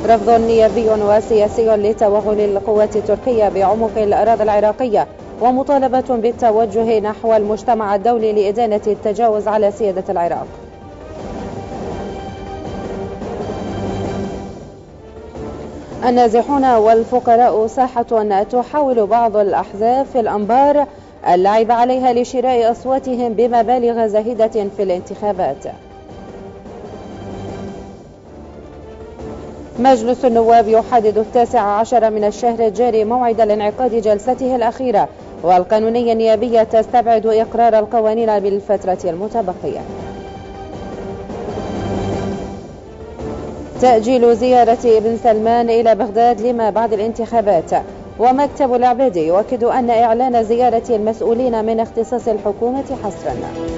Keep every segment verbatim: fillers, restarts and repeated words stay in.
رفض نيابي وسياسي لتوغل القوات التركية بعمق الأراضي العراقية، ومطالبة بالتوجه نحو المجتمع الدولي لإدانة التجاوز على سيادة العراق. النازحون والفقراء ساحة تحاول بعض الأحزاب في الأنبار اللعب عليها لشراء أصواتهم بمبالغ زاهدة في الانتخابات. مجلس النواب يحدد التاسع عشر من الشهر الجاري موعد لانعقاد جلسته الأخيرة، والقانونية النيابية تستبعد إقرار القوانين بالفترة المتبقية. تأجيل زيارة ابن سلمان إلى بغداد لما بعد الانتخابات، ومكتب العبادي يؤكد أن إعلان زيارة المسؤولين من اختصاص الحكومة حصرا.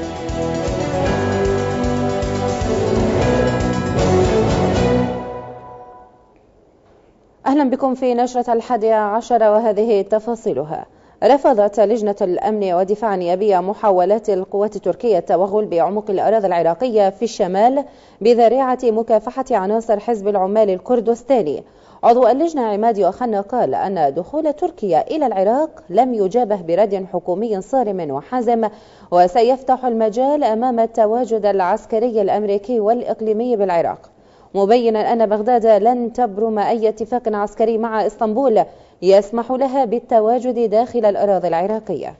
أهلا بكم في نشرة الحادي عشر وهذه تفاصيلها. رفضت لجنة الأمن والدفاع النيابية محاولات القوات التركية التوغل بعمق الأراضي العراقية في الشمال بذريعة مكافحة عناصر حزب العمال الكردستاني. عضو اللجنة عماد يوخنا قال أن دخول تركيا إلى العراق لم يجابه برد حكومي صارم وحازم، وسيفتح المجال أمام التواجد العسكري الأمريكي والإقليمي بالعراق، مبينا أن بغداد لن تبرم أي اتفاق عسكري مع اسطنبول يسمح لها بالتواجد داخل الأراضي العراقية.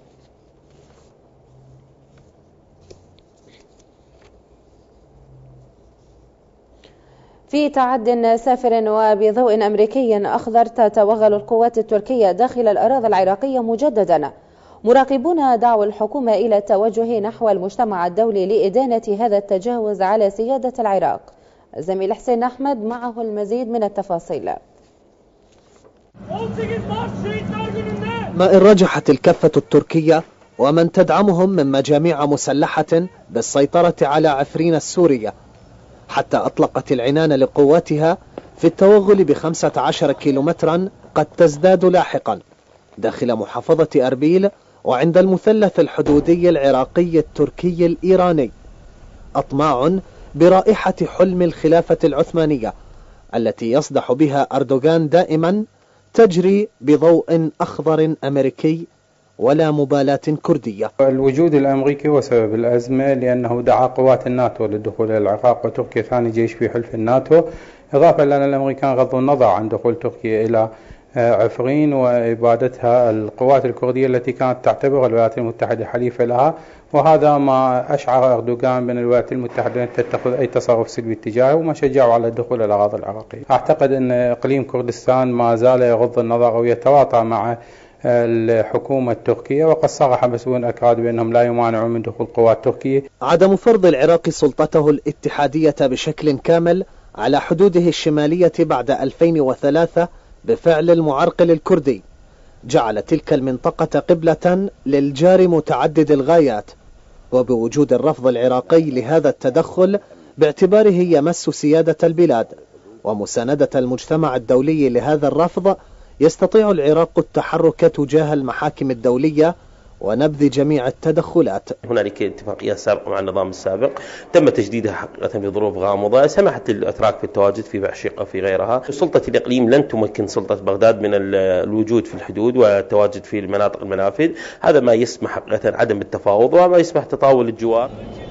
في تعد سافر وبضوء أمريكي أخضر تتوغل القوات التركية داخل الأراضي العراقية مجددا. مراقبون دعوا الحكومة إلى التوجه نحو المجتمع الدولي لإدانة هذا التجاوز على سيادة العراق. زميل حسين أحمد معه المزيد من التفاصيل. ما إن رجحت الكفة التركية ومن تدعمهم من مجاميع مسلحة بالسيطرة على عفرين السورية، حتى أطلقت العنان لقواتها في التوغل بخمسة عشر كيلومترا قد تزداد لاحقا داخل محافظة أربيل وعند المثلث الحدودي العراقي التركي الإيراني، أطماع برائحة حلم الخلافة العثمانية التي يصدح بها أردوغان دائما تجري بضوء أخضر أمريكي ولا مبالاة كردية. الوجود الأمريكي هو سبب الأزمة، لأنه دعا قوات الناتو للدخول إلى العراق، وتركيا ثاني جيش في حلف الناتو، إضافة إلى أن الأمريكان غضوا النظر عن دخول تركيا إلى عفرين وإبادتها القوات الكردية التي كانت تعتبر الولايات المتحدة حليفة لها، وهذا ما أشعر أردوغان بأن الولايات المتحدة لن تتخذ أي تصرف سلبي اتجاهه، وما شجعوا على الدخول إلى الأراضي العراقية. أعتقد أن إقليم كردستان ما زال يغض النظر ويتواطأ مع الحكومة التركية، وقد صرح مسؤولون أكراد بأنهم لا يمانعون من دخول قوات تركية. عدم فرض العراق سلطته الاتحادية بشكل كامل على حدوده الشمالية بعد ألفين وثلاثة بفعل المعرقل الكردي جعل تلك المنطقة قبلة للجار متعدد الغايات، وبوجود الرفض العراقي لهذا التدخل باعتباره يمس سيادة البلاد ومساندة المجتمع الدولي لهذا الرفض، يستطيع العراق التحرك تجاه المحاكم الدولية ونبذ جميع التدخلات. هنالك اتفاقية سابقة مع النظام السابق تم تجديدها حقيقة بظروف غامضة سمحت للأتراك في التواجد في بعشيقة في غيرها. سلطة الإقليم لن تمكن سلطة بغداد من الوجود في الحدود والتواجد في المناطق المنافذ، هذا ما يسمح حقيقة عدم التفاوض وما يسمح تطاول الجوار.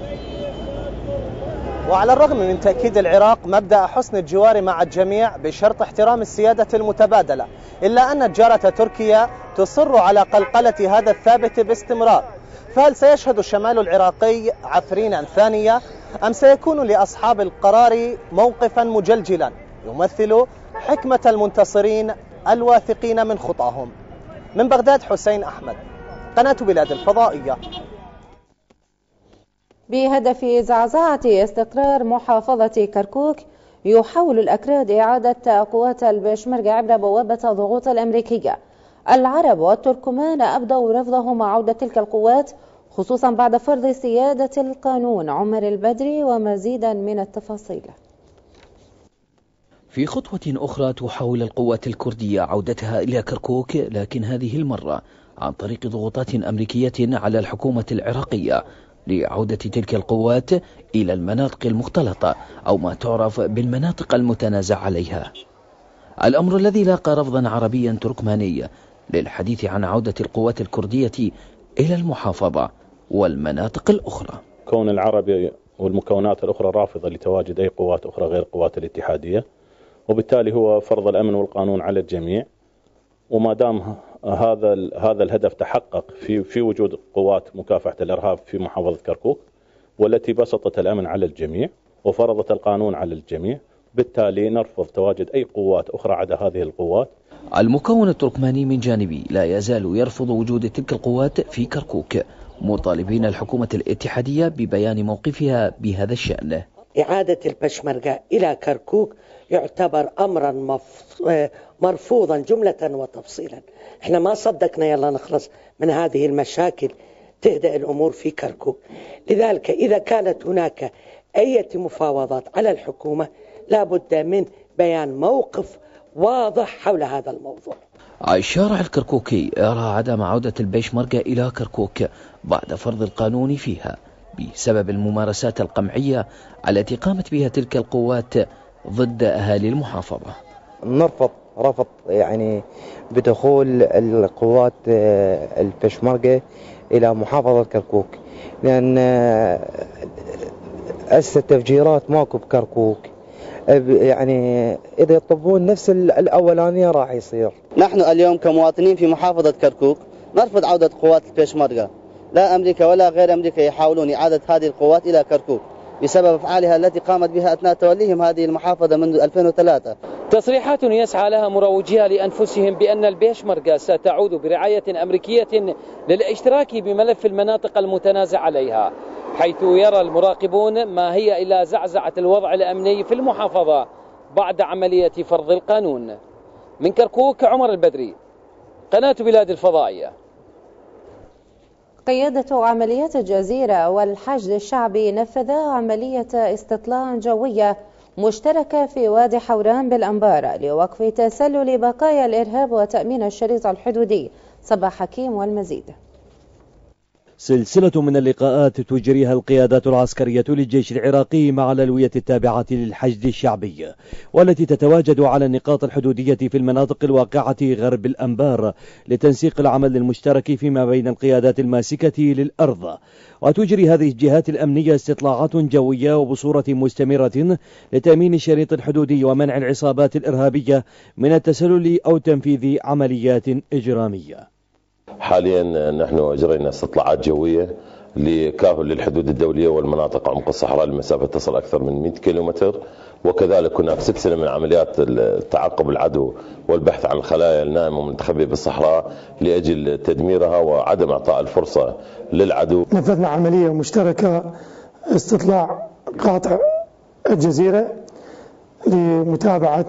وعلى الرغم من تأكيد العراق مبدأ حسن الجوار مع الجميع بشرط احترام السيادة المتبادلة، إلا أن الجارة تركيا تصر على قلقلة هذا الثابت باستمرار. فهل سيشهد الشمال العراقي عفرينا ثانية، أم سيكون لأصحاب القرار موقفا مجلجلا يمثل حكمة المنتصرين الواثقين من خطاهم؟ من بغداد حسين أحمد، قناة بلاد الفضائية. بهدف زعزعة استقرار محافظة كركوك، يحاول الأكراد إعادة قوات البشمركة عبر بوابة ضغوط الأمريكية. العرب والتركمان أبدوا رفضهم عودة تلك القوات، خصوصا بعد فرض سيادة القانون. عمر البدري ومزيدا من التفاصيل. في خطوة أخرى تحاول القوات الكردية عودتها إلى كركوك، لكن هذه المرة عن طريق ضغوطات أمريكية على الحكومة العراقية لعودة تلك القوات إلى المناطق المختلطة أو ما تعرف بالمناطق المتنازع عليها. الأمر الذي لاقى رفضا عربيا تركمانيا للحديث عن عودة القوات الكردية إلى المحافظة والمناطق الأخرى. كون العربي والمكونات الأخرى رافضة لتواجد أي قوات أخرى غير قوات الاتحادية، وبالتالي هو فرض الأمن والقانون على الجميع. وما دام هذا هذا الهدف تحقق في في وجود قوات مكافحة الإرهاب في محافظة كركوك، والتي بسطت الأمن على الجميع وفرضت القانون على الجميع، بالتالي نرفض تواجد أي قوات أخرى عدا هذه القوات. المكون التركماني من جانبه لا يزال يرفض وجود تلك القوات في كركوك، مطالبين الحكومة الاتحادية ببيان موقفها بهذا الشأن. إعادة البشمركة إلى كركوك يعتبر أمرا مرفوضا جملة وتفصيلا. احنا ما صدقنا يلا نخلص من هذه المشاكل تهدأ الأمور في كركوك. لذلك إذا كانت هناك أي مفاوضات على الحكومة لا بد من بيان موقف واضح حول هذا الموضوع. الشارع الكركوكي يرى عدم عودة البيشمركة إلى كركوك بعد فرض القانون فيها بسبب الممارسات القمعية التي قامت بها تلك القوات ضد أهالي المحافظة. نرفض رفض يعني بدخول القوات البيشمركة إلى محافظة كركوك، لأن أسس التفجيرات ماكو بكركوك، يعني إذا يطبون نفس الأولانية راح يصير. نحن اليوم كمواطنين في محافظة كركوك نرفض عودة قوات البيشمركة، لا أمريكا ولا غير أمريكا يحاولون إعادة هذه القوات إلى كركوك بسبب أفعالها التي قامت بها أثناء توليهم هذه المحافظة منذ ألفين وثلاثة. تصريحات يسعى لها مروجيها لأنفسهم بأن البيشمركة ستعود برعاية أمريكية للاشتراك بملف المناطق المتنازع عليها، حيث يرى المراقبون ما هي إلى زعزعة الوضع الأمني في المحافظة بعد عملية فرض القانون. من كركوك عمر البدري، قناة بلاد الفضائية. قيادة عمليات الجزيرة والحشد الشعبي نفذا عملية استطلاع جوية مشتركة في وادي حوران بالأنبار لوقف تسلل بقايا الإرهاب وتأمين الشريط الحدودي. صباح حكيم والمزيد. سلسلة من اللقاءات تجريها القيادات العسكرية للجيش العراقي مع الألوية التابعة للحشد الشعبي، والتي تتواجد على النقاط الحدودية في المناطق الواقعة غرب الأنبار لتنسيق العمل المشترك فيما بين القيادات الماسكة للأرض. وتجري هذه الجهات الأمنية استطلاعات جوية وبصورة مستمرة لتأمين الشريط الحدودي ومنع العصابات الإرهابية من التسلل أو تنفيذ عمليات إجرامية. حاليا نحن أجرينا استطلاعات جوية لكافل للحدود الدولية والمناطق عمق الصحراء لمسافة تصل أكثر من مئة كيلومتر، وكذلك هناك سلسلة من عمليات تعقب العدو والبحث عن الخلايا النائمة والمتخبئة بالصحراء لأجل تدميرها وعدم إعطاء الفرصة للعدو. نفذنا عملية مشتركة استطلاع قاطع الجزيرة لمتابعة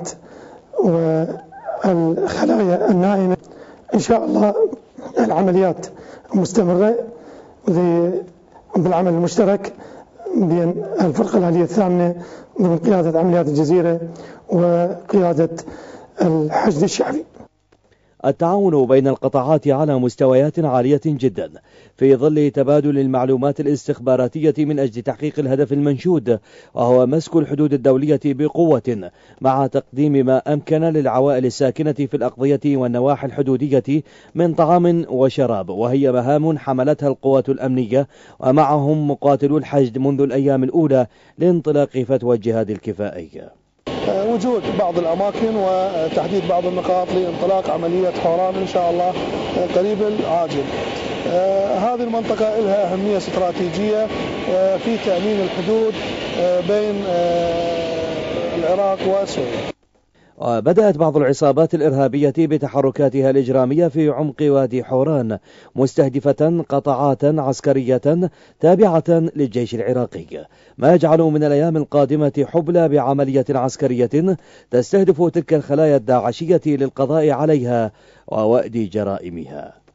الخلايا النائمة. إن شاء الله العمليات مستمرة بالعمل المشترك بين الفرقة الآلية الثامنة ضمن قيادة عمليات الجزيرة وقيادة الحشد الشعبي. التعاون بين القطاعات على مستويات عالية جدا في ظل تبادل المعلومات الاستخباراتية من أجل تحقيق الهدف المنشود، وهو مسك الحدود الدولية بقوة مع تقديم ما أمكن للعوائل الساكنة في الأقضية والنواحي الحدودية من طعام وشراب، وهي مهام حملتها القوات الأمنية ومعهم مقاتلو الحشد منذ الأيام الأولى لانطلاق فتوى الجهاد الكفائي. وجود بعض الأماكن وتحديد بعض النقاط لانطلاق عملية حوران إن شاء الله قريب العاجل. آه هذه المنطقة لها أهمية استراتيجية آه في تأمين الحدود آه بين آه العراق وسوريا. وبدأت بعض العصابات الإرهابية بتحركاتها الإجرامية في عمق وادي حوران مستهدفة قطاعات عسكرية تابعة للجيش العراقي، ما يجعل من الأيام القادمة حبلى بعملية عسكرية تستهدف تلك الخلايا الداعشية للقضاء عليها ووأد جرائمها.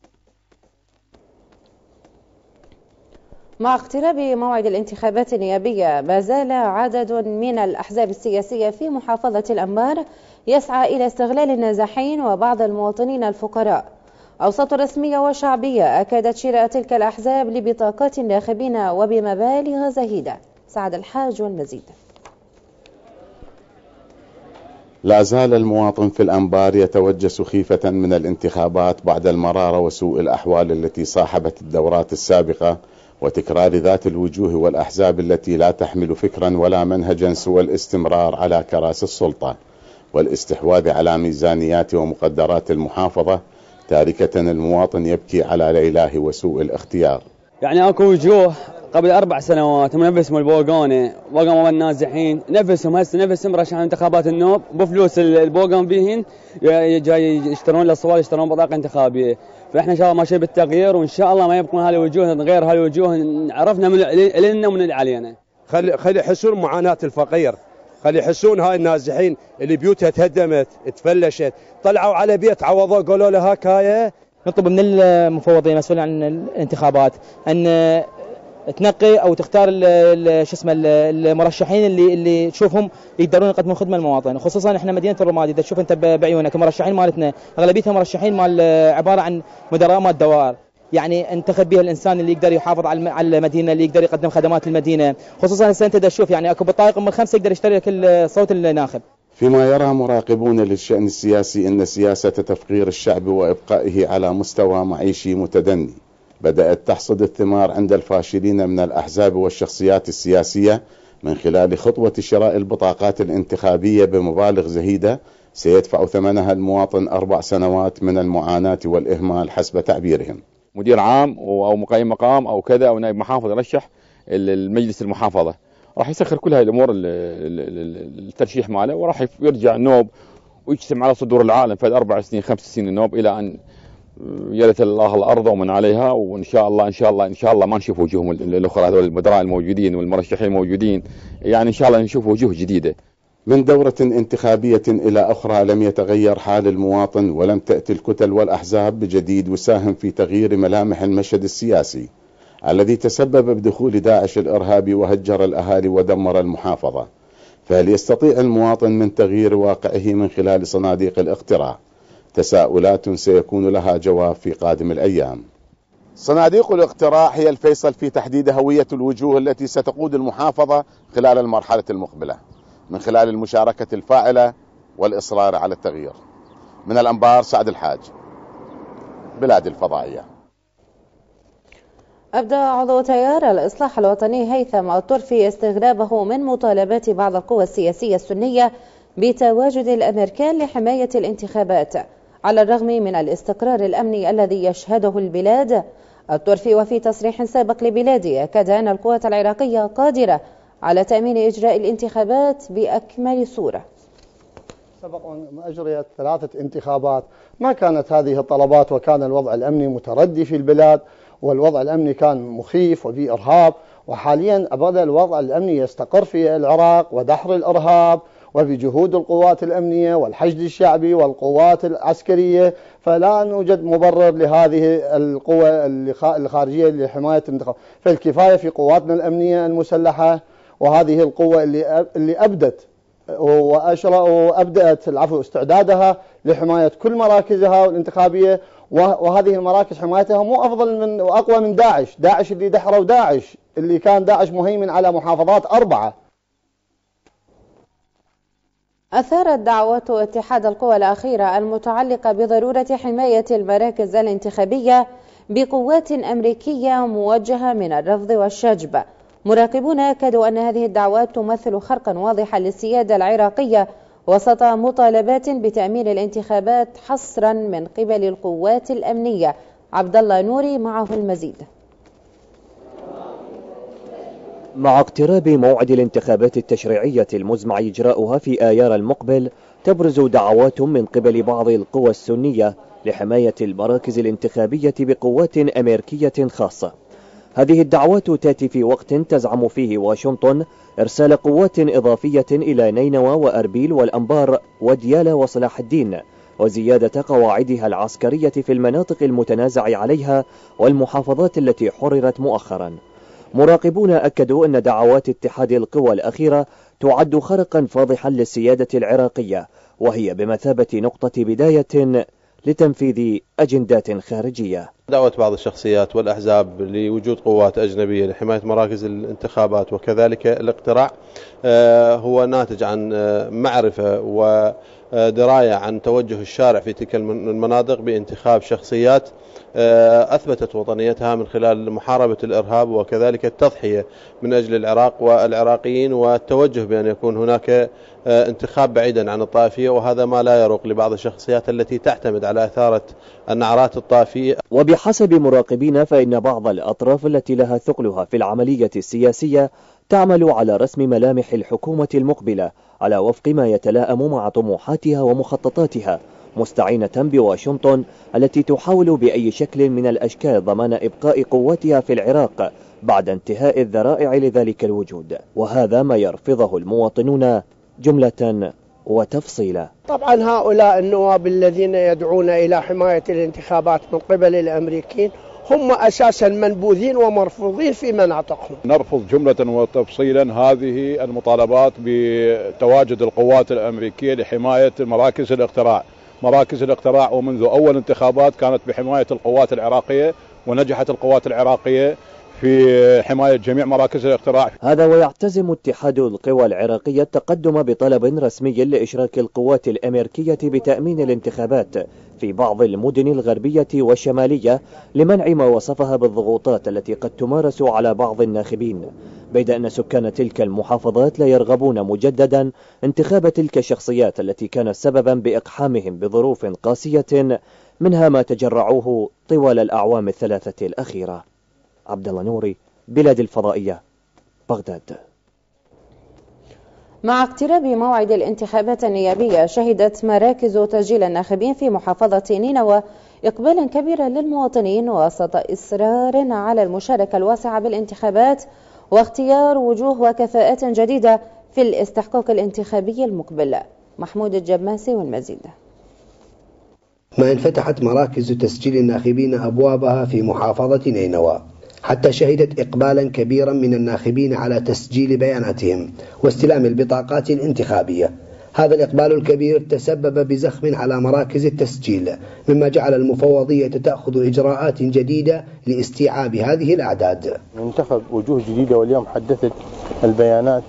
مع اقتراب موعد الانتخابات النيابية ما زال عدد من الأحزاب السياسية في محافظة الأنبار يسعى إلى استغلال النازحين وبعض المواطنين الفقراء. أوساط رسمية وشعبية أكدت شراء تلك الأحزاب لبطاقات الناخبين وبمبالغ زهيدة. سعد الحاج والمزيد. لا زال المواطن في الأنبار يتوجس خيفة من الانتخابات بعد المرارة وسوء الأحوال التي صاحبت الدورات السابقة وتكرار ذات الوجوه والأحزاب التي لا تحمل فكرا ولا منهجا سوى الاستمرار على كراسي السلطة والاستحواذ على ميزانيات ومقدرات المحافظة، تاركة المواطن يبكي على ليلاه وسوء الاختيار. يعني اكو وجوه قبل اربع سنوات هم نفسهم البوغانه بوغان النازحين نفسهم هسه نفسهم رشحوا انتخابات النوب بفلوس البوغان بيهن جاي يشترون الاصوات يشترون بطاقه انتخابيه، فاحنا ان شاء الله ماشيين بالتغيير وان شاء الله ما يبقون هذه الوجوه غير هذه الوجوه عرفنا من لنا ومن اللي علينا. خلي خلي يحسون معاناه الفقير، خلي يحسون هاي النازحين اللي بيوتها تهدمت تفلشت طلعوا على بيت عوضوه قالوا له هاكايه. نطلب من المفوضين المسؤولين عن الانتخابات ان تنقي او تختار شو اسمه المرشحين اللي اللي تشوفهم يقدرون يقدمون خدمه للمواطن، خصوصا احنا مدينه الرمادي اذا تشوف انت بعيونك المرشحين مالتنا اغلبيتهم مرشحين مال عباره عن مدراء مال دوائر، يعني انتخب بها الانسان اللي يقدر يحافظ على المدينه اللي يقدر يقدم خدمات المدينه، خصوصا هسه انت تشوف يعني اكو بطايق من خمسه يقدر يشتري لك صوت الناخب. فيما يرى مراقبون للشأن السياسي أن سياسة تفقير الشعب وإبقائه على مستوى معيشي متدني بدأت تحصد الثمار عند الفاشلين من الأحزاب والشخصيات السياسية من خلال خطوة شراء البطاقات الانتخابية بمبالغ زهيدة سيدفع ثمنها المواطن أربع سنوات من المعاناة والإهمال حسب تعبيرهم. مدير عام أو مقيم مقام أو كذا أو نائب محافظ يرشح المجلس المحافظة راح يسخر كل هاي الأمور الترشيح ماله وراح يرجع نوب ويجتمع على صدور العالم في أربع سنين خمس سنين نوب إلى أن يرث الله الأرض ومن عليها، وإن شاء الله إن شاء الله إن شاء الله ما نشوف وجوههم الأخرى هذول المدراء الموجودين والمرشحين الموجودين، يعني إن شاء الله نشوف وجوه جديدة. من دورة انتخابية إلى أخرى لم يتغير حال المواطن ولم تأتي الكتل والأحزاب بجديد وساهم في تغيير ملامح المشهد السياسي الذي تسبب بدخول داعش الإرهابي وهجر الأهالي ودمر المحافظة، فهل يستطيع المواطن من تغيير واقعه من خلال صناديق الاقتراع؟ تساؤلات سيكون لها جواب في قادم الأيام. صناديق الاقتراع هي الفيصل في تحديد هوية الوجوه التي ستقود المحافظة خلال المرحلة المقبلة من خلال المشاركة الفاعلة والإصرار على التغيير. من الأنبار سعد الحاج، بلاد الفضائية. أبدى عضو تيار الإصلاح الوطني هيثم الطرفي استغرابه من مطالبات بعض القوى السياسية السنية بتواجد الأمريكان لحماية الانتخابات على الرغم من الاستقرار الأمني الذي يشهده البلاد. الطرفي وفي تصريح سابق لبلاده أكد أن القوات العراقية قادرة على تأمين إجراء الانتخابات بأكمل صورة. سبق أن أجريت ثلاثة انتخابات ما كانت هذه الطلبات وكان الوضع الأمني متردي في البلاد والوضع الأمني كان مخيف وفي إرهاب، وحاليا بدأ الوضع الأمني يستقر في العراق ودحر الإرهاب وبجهود القوات الأمنية والحشد الشعبي والقوات العسكرية، فلا نوجد مبرر لهذه القوى الخارجية لحماية الانتخابات، فالكفاية في قواتنا الأمنية المسلحة وهذه القوة اللي اللي أبدت وأبدأت العفو استعدادها لحماية كل مراكزها الانتخابية، وهذه المراكز حمايتها مو أفضل من وأقوى من داعش، داعش اللي دحروا داعش اللي كان داعش مهيمن على محافظات أربعة. أثارت دعوات اتحاد القوى الأخيرة المتعلقة بضرورة حماية المراكز الانتخابية بقوات أمريكية موجهة من الرفض والشجب. مراقبون أكدوا أن هذه الدعوات تمثل خرقا واضحا للسيادة العراقية وسط مطالبات بتأمين الانتخابات حصرا من قبل القوات الأمنية. عبد الله نوري معه المزيد. مع اقتراب موعد الانتخابات التشريعية المزمع إجراؤها في آيار المقبل تبرز دعوات من قبل بعض القوى السنية لحماية المراكز الانتخابية بقوات أمريكية خاصة. هذه الدعوات تأتي في وقت تزعم فيه واشنطن إرسال قوات إضافية إلى نينوى وأربيل والأنبار وديالى وصلاح الدين وزيادة قواعدها العسكرية في المناطق المتنازع عليها والمحافظات التي حررت مؤخرا. مراقبون أكدوا أن دعوات اتحاد القوى الأخيرة تعد خرقا فاضحا للسيادة العراقية وهي بمثابة نقطة بداية لتنفيذ أجندات خارجية. دعوة بعض الشخصيات والأحزاب لوجود قوات أجنبية لحماية مراكز الانتخابات وكذلك الاقتراع هو ناتج عن معرفة ودراية عن توجه الشارع في تلك المناطق بانتخاب شخصيات أثبتت وطنيتها من خلال محاربة الإرهاب وكذلك التضحية من أجل العراق والعراقيين، والتوجه بأن يكون هناك انتخاب بعيدا عن الطائفية، وهذا ما لا يروق لبعض الشخصيات التي تعتمد على إثارة النعرات الطائفية. وبحسب مراقبين فإن بعض الأطراف التي لها ثقلها في العملية السياسية تعمل على رسم ملامح الحكومة المقبلة على وفق ما يتلائم مع طموحاتها ومخططاتها، مستعينة بواشنطن التي تحاول بأي شكل من الأشكال ضمان إبقاء قوتها في العراق بعد انتهاء الذرائع لذلك الوجود، وهذا ما يرفضه المواطنون جملة وتفصيلا. طبعا هؤلاء النواب الذين يدعون إلى حماية الانتخابات من قبل الأمريكيين هم أساسا منبوذين ومرفوضين في مناطقهم. نرفض جملة وتفصيلا هذه المطالبات بتواجد القوات الأمريكية لحماية مراكز الاقتراع. مراكز الاقتراع ومنذ أول انتخابات كانت بحماية القوات العراقية، ونجحت القوات العراقية في حماية جميع مراكز الاقتراع. هذا ويعتزم اتحاد القوى العراقية التقدم بطلب رسمي لإشراك القوات الأمريكية بتأمين الانتخابات في بعض المدن الغربية والشمالية لمنع ما وصفها بالضغوطات التي قد تمارس على بعض الناخبين، بيد أن سكان تلك المحافظات لا يرغبون مجددا انتخاب تلك الشخصيات التي كانت سببا بإقحامهم بظروف قاسية منها ما تجرعوه طوال الأعوام الثلاثة الأخيرة. عبد الله نوري، بلاد الفضائية، بغداد. مع اقتراب موعد الانتخابات النيابية شهدت مراكز تسجيل الناخبين في محافظة نينوى إقبالا كبيرا للمواطنين وسط إصرار على المشاركة الواسعة بالانتخابات واختيار وجوه وكفاءات جديدة في الاستحقاق الانتخابي المقبل. محمود الجماسي والمزيد. ما انفتحت مراكز تسجيل الناخبين أبوابها في محافظة نينوى حتى شهدت إقبالا كبيرا من الناخبين على تسجيل بياناتهم واستلام البطاقات الانتخابية. هذا الإقبال الكبير تسبب بزخم على مراكز التسجيل، مما جعل المفوضية تأخذ إجراءات جديدة لاستيعاب هذه الأعداد. ننتخب وجوه جديدة، واليوم حدثت البيانات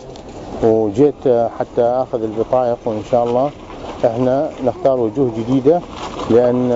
وجيت حتى أخذ البطايق، وإن شاء الله احنا نختار وجوه جديدة، لأن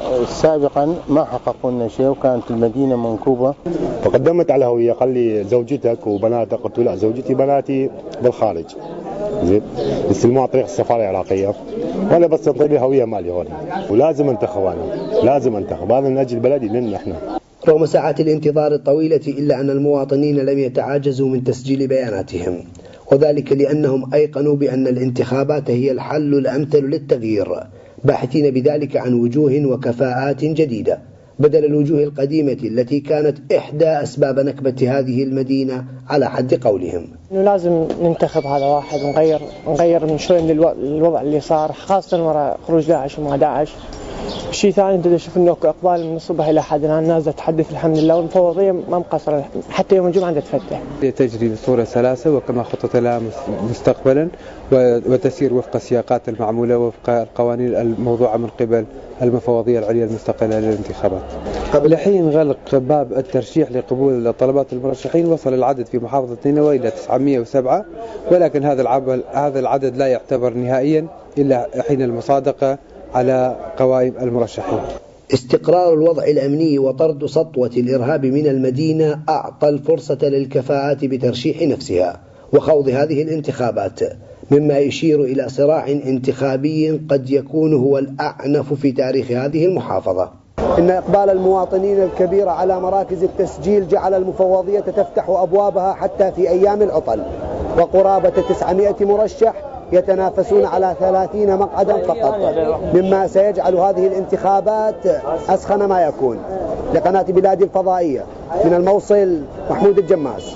سابقا ما حققوا لنا شيء وكانت المدينة منكوبة. فقدمت على هوية، قال لي زوجتك وبناتك، قلت له لا، زوجتي بناتي بالخارج، زين يستلموها عن طريق السفارة العراقية، وأنا بس انطي لي هوية مالي هون، ولازم انتخب، أنا لازم انتخب، هذا من أجل بلدي لنا احنا. رغم ساعات الانتظار الطويلة إلا أن المواطنين لم يتعاجزوا من تسجيل بياناتهم، وذلك لأنهم أيقنوا بأن الانتخابات هي الحل الأمثل للتغيير، باحثين بذلك عن وجوه وكفاءات جديدة بدل الوجوه القديمة التي كانت إحدى أسباب نكبة هذه المدينة على حد قولهم. إنه لازم ننتخب هذا واحد ونغير نغير من شوي من الوضع اللي صار، خاصة وراء خروج داعش وما داعش. شيء ثاني انت تشوف انه اقبال من الصبح الى حد الان، الناس تحدث الحمد لله، والمفوضيه ما مقصره، حتى يوم الجمعه عندها تفتح. تجري بصوره سلاسه وكما خطط لها مستقبلا، وتسير وفق السياقات المعموله وفق القوانين الموضوعه من قبل المفوضيه العليا المستقله للانتخابات. قبل حين غلق باب الترشيح لقبول طلبات المرشحين وصل العدد في محافظه نينوى الى تسعمئة وسبعة، ولكن هذا هذا العدد لا يعتبر نهائيا الا حين المصادقه على قوائم المرشحين. استقرار الوضع الأمني وطرد سطوة الإرهاب من المدينة أعطى الفرصة للكفاءات بترشيح نفسها وخوض هذه الانتخابات، مما يشير إلى صراع انتخابي قد يكون هو الأعنف في تاريخ هذه المحافظة. إن إقبال المواطنين الكبير على مراكز التسجيل جعل المفوضية تفتح أبوابها حتى في أيام العطل، وقرابة تسعمئة مرشح يتنافسون على ثلاثين مقعدا فقط، مما سيجعل هذه الانتخابات أسخن ما يكون. لقناة بلاد الفضائية من الموصل، محمود الجماس.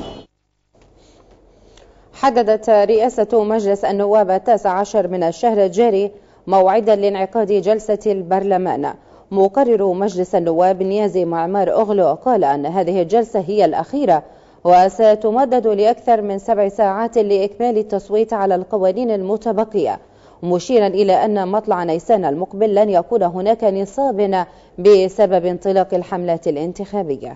حددت رئاسة مجلس النواب التاسع عشر من الشهر الجاري موعدا لانعقاد جلسة البرلمان. مقرر مجلس النواب نيازي معمار أغلو قال أن هذه الجلسة هي الأخيرة وستمدد لأكثر من سبع ساعات لإكمال التصويت على القوانين المتبقية، مشيرا إلى أن مطلع نيسان المقبل لن يكون هناك نصاب بسبب انطلاق الحملات الانتخابية.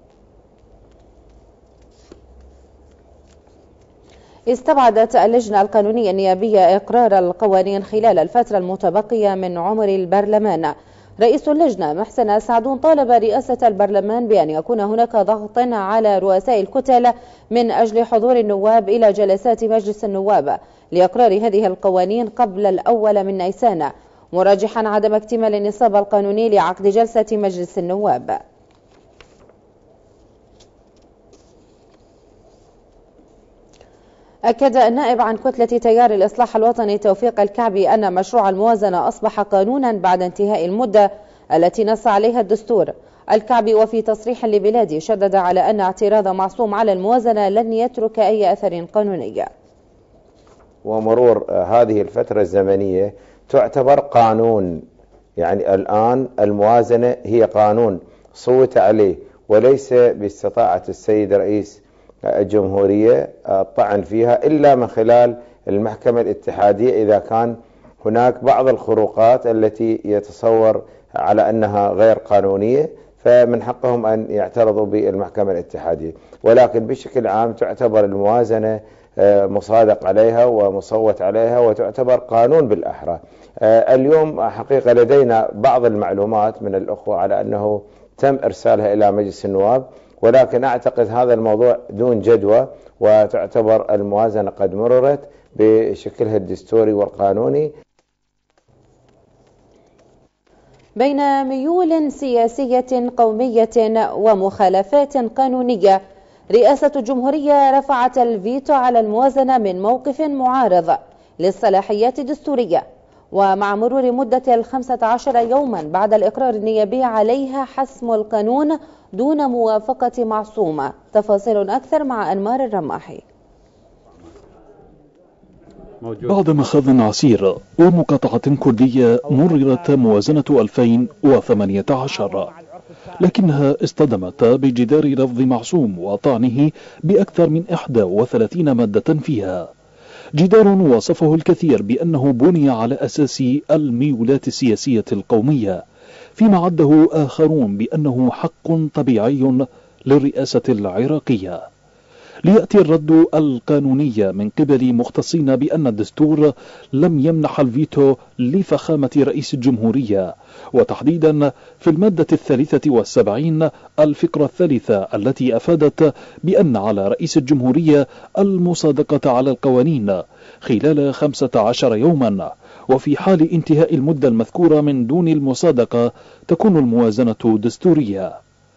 استبعدت اللجنة القانونية النيابية إقرار القوانين خلال الفترة المتبقية من عمر البرلمان. رئيس اللجنة محسن سعدون طالب رئاسة البرلمان بأن يكون هناك ضغط على رؤساء الكتل من أجل حضور النواب إلى جلسات مجلس النواب لإقرار هذه القوانين قبل الأول من نيسان، مرجحا عدم اكتمال النصاب القانوني لعقد جلسة مجلس النواب. أكد النائب عن كتلة تيار الإصلاح الوطني توفيق الكعبي أن مشروع الموازنة أصبح قانونا بعد انتهاء المدة التي نص عليها الدستور. الكعبي وفي تصريح لبلادي شدد على أن اعتراض معصوم على الموازنة لن يترك أي أثر قانوني. ومرور هذه الفترة الزمنية تعتبر قانون، يعني الآن الموازنة هي قانون صوت عليه، وليس باستطاعة السيد رئيس الجمهورية الطعن فيها إلا من خلال المحكمة الاتحادية إذا كان هناك بعض الخروقات التي يتصور على أنها غير قانونية، فمن حقهم أن يعترضوا بالمحكمة الاتحادية. ولكن بشكل عام تعتبر الموازنة مصادق عليها ومصوت عليها وتعتبر قانون بالأحرى. اليوم حقيقة لدينا بعض المعلومات من الأخوة على أنه تم إرسالها إلى مجلس النواب، ولكن أعتقد هذا الموضوع دون جدوى، وتعتبر الموازنة قد مررت بشكلها الدستوري والقانوني. بين ميول سياسية قومية ومخالفات قانونية، رئاسة الجمهورية رفعت الفيتو على الموازنة من موقف معارض للصلاحيات الدستورية، ومع مرور مدة الخمسة عشر يوما بعد الإقرار النيابي عليها حسم القانون دون موافقة معصومة. تفاصيل أكثر مع أنمار الرماحي. بعد مخاض عسير ومقاطعة كردية مررت موازنة ألفين وثمانية عشر، لكنها اصطدمت بجدار رفض معصوم وطعنه بأكثر من إحدى وثلاثين مادة فيها، جدار وصفه الكثير بأنه بني على أساس الميولات السياسية القومية، فيما عده آخرون بأنه حق طبيعي للرئاسة العراقية. ليأتي الرد القانوني من قبل مختصين بأن الدستور لم يمنح الفيتو لفخامة رئيس الجمهورية، وتحديدا في المادة الثالثة والسبعين الفقرة الثالثة التي أفادت بأن على رئيس الجمهورية المصادقة على القوانين خلال خمسة عشر يوما، وفي حال انتهاء المدة المذكورة من دون المصادقة تكون الموازنة دستورية.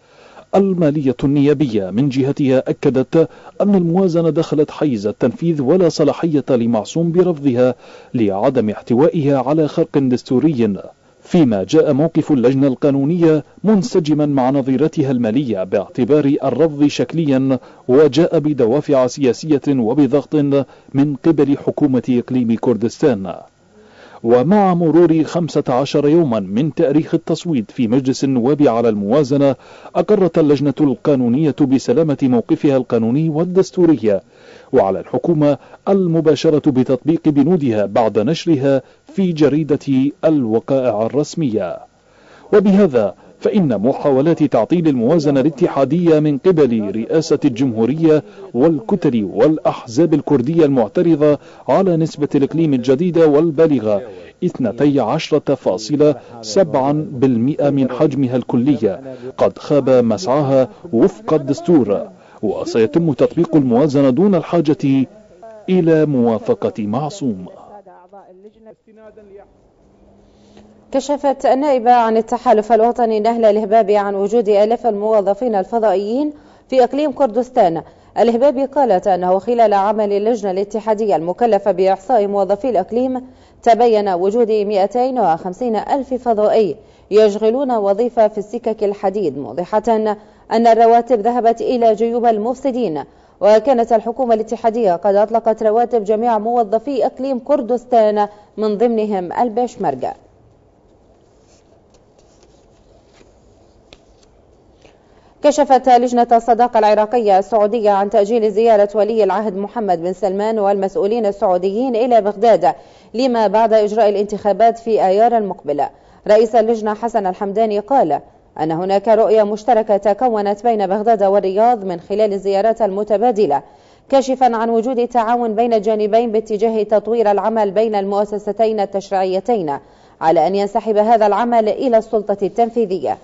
المالية النيابية من جهتها أكدت أن الموازنة دخلت حيز التنفيذ ولا صلاحية لمعصوم برفضها لعدم احتوائها على خرق دستوري، فيما جاء موقف اللجنة القانونية منسجما مع نظيرتها المالية باعتبار الرفض شكليا وجاء بدوافع سياسية وبضغط من قبل حكومة إقليم كردستان. ومع مرور خمسة عشر يوما من تاريخ التصويت في مجلس النواب على الموازنة، أقرت اللجنة القانونية بسلامة موقفها القانوني والدستوري، وعلى الحكومة المباشرة بتطبيق بنودها بعد نشرها في جريدة الوقائع الرسمية. وبهذا فإن محاولات تعطيل الموازنة الاتحادية من قبل رئاسة الجمهورية والكتل والأحزاب الكردية المعترضة على نسبة الإقليم الجديدة والبالغة اثنتي عشرة فاصلة سبعة بالمئة من حجمها الكلي قد خاب مسعاها وفق الدستور، وسيتم تطبيق الموازنة دون الحاجة إلى موافقة معصوم. كشفت النائبة عن التحالف الوطني نهلة الهبابي عن وجود آلاف الموظفين الفضائيين في إقليم كردستان. الهبابي قالت أنه خلال عمل اللجنة الاتحادية المكلفة بإحصاء موظفي الإقليم تبين وجود مئتين وخمسين ألف فضائي يشغلون وظيفة في السكك الحديد، موضحة أن الرواتب ذهبت إلى جيوب المفسدين. وكانت الحكومة الاتحادية قد أطلقت رواتب جميع موظفي إقليم كردستان من ضمنهم البيشمركة. كشفت لجنة الصداقة العراقية السعودية عن تأجيل زيارة ولي العهد محمد بن سلمان والمسؤولين السعوديين إلى بغداد لما بعد إجراء الانتخابات في آيار المقبلة. رئيس اللجنة حسن الحمداني قال أن هناك رؤية مشتركة تكونت بين بغداد والرياض من خلال الزيارات المتبادلة، كاشفا عن وجود تعاون بين الجانبين باتجاه تطوير العمل بين المؤسستين التشريعيتين، على أن ينسحب هذا العمل إلى السلطة التنفيذية.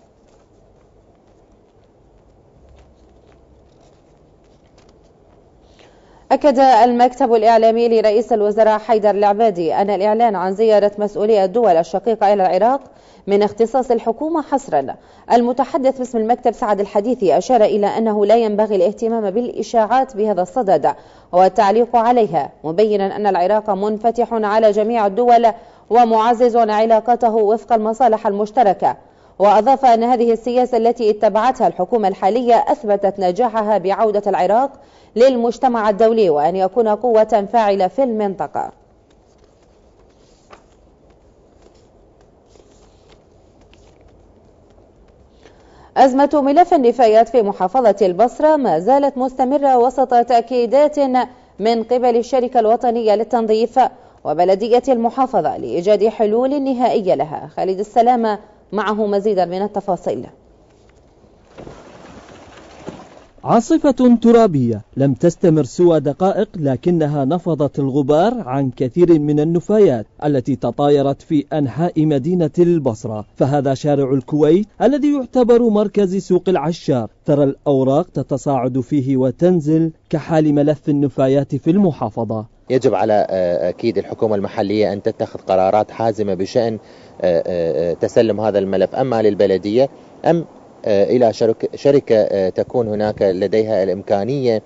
أكد المكتب الإعلامي لرئيس الوزراء حيدر العبادي أن الإعلان عن زيارة مسؤولي الدول الشقيقة إلى العراق من اختصاص الحكومة حصرا. المتحدث باسم المكتب سعد الحديثي أشار إلى أنه لا ينبغي الاهتمام بالإشاعات بهذا الصدد والتعليق عليها، مبينا أن العراق منفتح على جميع الدول ومعزز علاقته وفق المصالح المشتركة. وأضاف أن هذه السياسة التي اتبعتها الحكومة الحالية أثبتت نجاحها بعودة العراق للمجتمع الدولي وأن يكون قوة فاعلة في المنطقة. أزمة ملف النفايات في محافظة البصرة ما زالت مستمرة وسط تأكيدات من قبل الشركة الوطنية للتنظيف وبلدية المحافظة لإيجاد حلول نهائية لها. خالد السلامة معه مزيدا من التفاصيل. عاصفة ترابية لم تستمر سوى دقائق، لكنها نفضت الغبار عن كثير من النفايات التي تطايرت في أنحاء مدينة البصرة. فهذا شارع الكويت الذي يعتبر مركز سوق العشار، ترى الأوراق تتصاعد فيه وتنزل كحال ملف النفايات في المحافظة. يجب على أكيد الحكومة المحلية أن تتخذ قرارات حازمة بشأن تسلم هذا الملف أما للبلدية أم إلى شركة تكون هناك لديها الإمكانية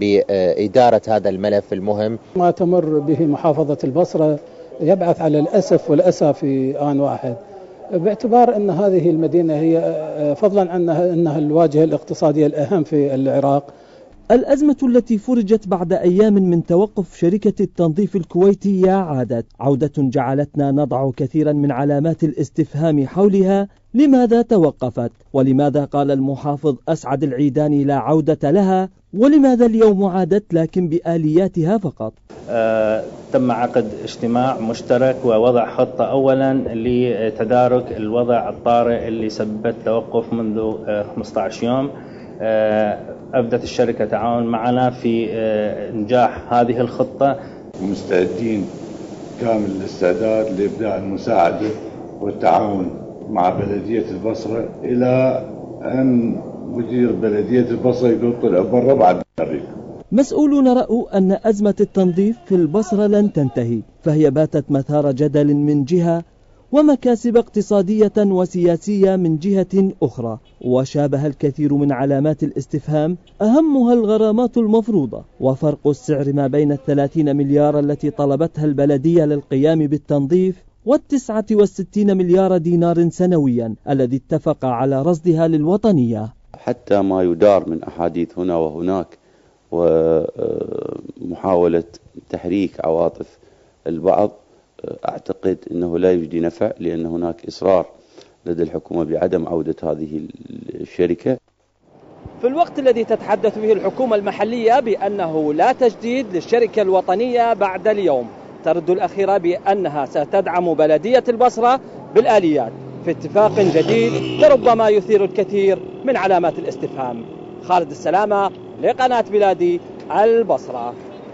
بإدارة هذا الملف المهم. ما تمر به محافظة البصرة يبعث على الأسف والأسى في آن واحد، باعتبار أن هذه المدينة هي فضلا عنها أنها الواجهة الاقتصادية الأهم في العراق. الأزمة التي فرجت بعد أيام من توقف شركة التنظيف الكويتية عادت عودة جعلتنا نضع كثيرا من علامات الاستفهام حولها. لماذا توقفت؟ ولماذا قال المحافظ أسعد العيداني لا عودة لها؟ ولماذا اليوم عادت لكن بآلياتها فقط؟ آه تم عقد اجتماع مشترك ووضع خطة أولا لتدارك الوضع الطارئ اللي سبب توقف منذ آه خمسة عشر يوم. آه أبدت الشركة تعاون معنا في آه إنجاح هذه الخطة. مستعدين كامل الاستعداد لإبداء المساعدة والتعاون مع بلدية البصرة إلى أن مدير بلدية البصرة يطلع برا بعد الطريق. مسؤولون رأوا أن أزمة التنظيف في البصرة لن تنتهي، فهي باتت مثار جدل من جهة ومكاسب اقتصادية وسياسية من جهة أخرى، وشابه الكثير من علامات الاستفهام أهمها الغرامات المفروضة وفرق السعر ما بين الثلاثين مليار التي طلبتها البلدية للقيام بالتنظيف والتسعة والستين مليار دينار سنويا الذي اتفق على رصدها للوطنية. حتى ما يدار من أحاديث هنا وهناك ومحاولة تحريك عواطف البعض، أعتقد أنه لا يجدي نفع، لأن هناك إصرار لدى الحكومة بعدم عودة هذه الشركة. في الوقت الذي تتحدث به الحكومة المحلية بأنه لا تجديد للشركة الوطنية بعد اليوم، ترد الأخيرة بأنها ستدعم بلدية البصرة بالآليات في اتفاق جديد لربما يثير الكثير من علامات الاستفهام. خالد السلامة لقناة بلادي البصرة.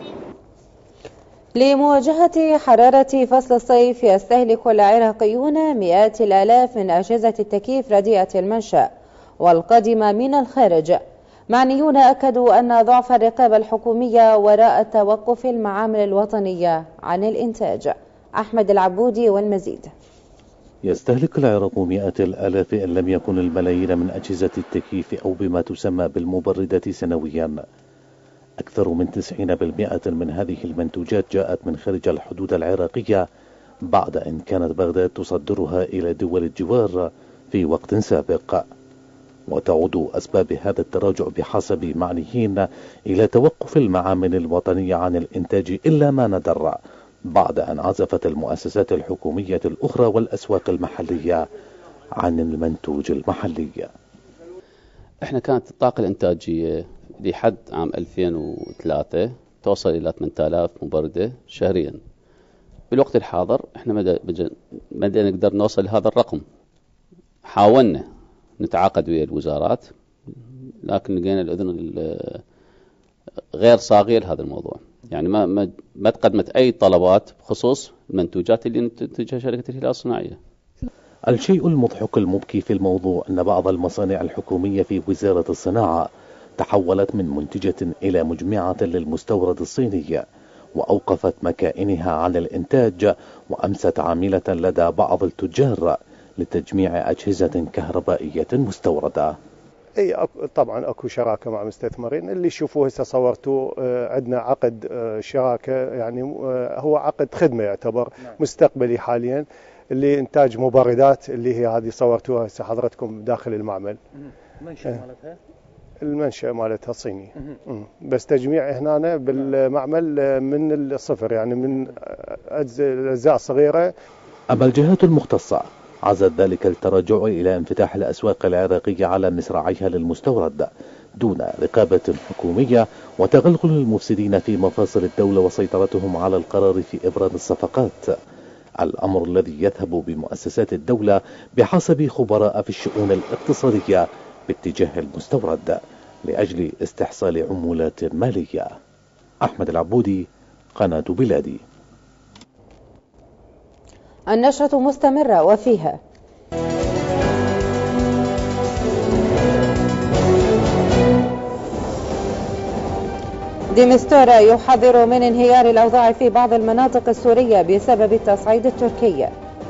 لمواجهة حرارة فصل الصيف يستهلك العراقيون مئات الآلاف من أجهزة التكييف رديئة المنشأ والقادمة من الخارج. معنيون أكدوا أن ضعف الرقابة الحكومية وراء توقف المعامل الوطنية عن الإنتاج. أحمد العبودي والمزيد. يستهلك العراق مئات الآلاف إن لم يكن الملايين من أجهزة التكييف أو بما تسمى بالمبردات سنويا. أكثر من تسعين بالمئة من هذه المنتوجات جاءت من خارج الحدود العراقية بعد أن كانت بغداد تصدرها إلى دول الجوار في وقت سابق. وتعود أسباب هذا التراجع بحسب معنيين إلى توقف المعامل الوطنية عن الإنتاج إلا ما ندر بعد أن عزفت المؤسسات الحكومية الأخرى والأسواق المحلية عن المنتوج المحلي. احنا كانت الطاقة الإنتاجية لحد عام ألفين وثلاثة توصل إلى ثمانية آلاف مبردة شهريا. في الوقت الحاضر احنا ما نقدر نوصل لهذا الرقم. حاولنا نتعاقد ويا الوزارات لكن لقينا الأذن غير صاغية لهذا الموضوع، يعني ما ما ما تقدمت أي طلبات بخصوص المنتوجات اللي تنتجها شركة الهلال الصناعية. الشيء المضحك المبكي في الموضوع أن بعض المصانع الحكومية في وزارة الصناعة تحولت من منتجة إلى مجمعة للمستورد الصيني، وأوقفت مكائنها عن الإنتاج وأمست عاملة لدى بعض التجار لتجميع أجهزة كهربائية مستوردة. اي طبعا اكو شراكه مع مستثمرين اللي يشوفوه هسه صورتوا عندنا عقد شراكه، يعني هو عقد خدمه يعتبر مستقبلي حاليا اللي انتاج مبردات اللي هي هذه صورتوها هسه حضرتكم داخل المعمل. المنشأ مالتها؟ المنشأ مالتها صيني، بس تجميع هنا بالمعمل من الصفر، يعني من اجزاء صغيره. أما الجهات المختصة عزت ذلك التراجع إلى انفتاح الأسواق العراقية على مصراعيها للمستورد دون رقابة حكومية وتغلغل المفسدين في مفاصل الدولة وسيطرتهم على القرار في إبرام الصفقات، الأمر الذي يذهب بمؤسسات الدولة بحسب خبراء في الشؤون الاقتصادية باتجاه المستورد لأجل استحصال عمولات مالية. أحمد العبودي، قناة بلادي. النشرة مستمرة وفيها دي مستورة يحذر من انهيار الأوضاع في بعض المناطق السورية بسبب التصعيد التركي.